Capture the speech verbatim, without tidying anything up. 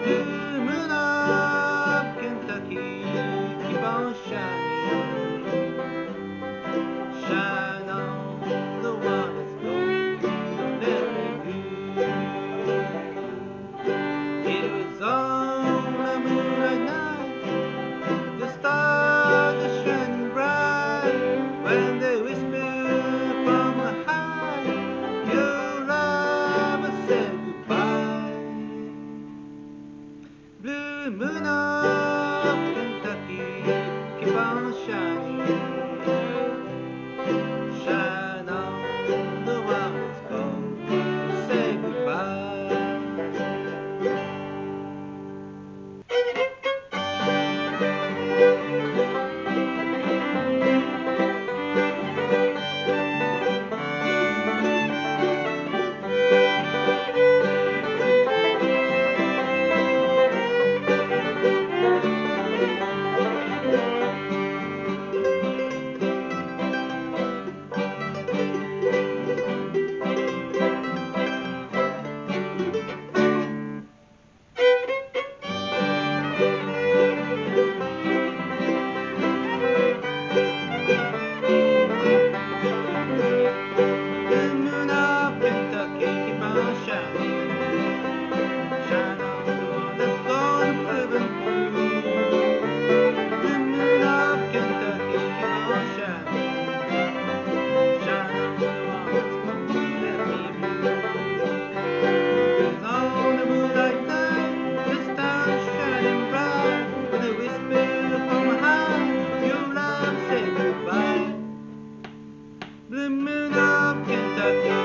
Blue moon of Kentucky, keep on shining, shine on the one that's gold, don't let me be. It was on a moonlight night, the stars are shining bright, when they whisper from the high, your love has said goodbye. Blue moon of Kentucky, keep on shining, shine on the one that's gone, say goodbye. The moon of Kentucky.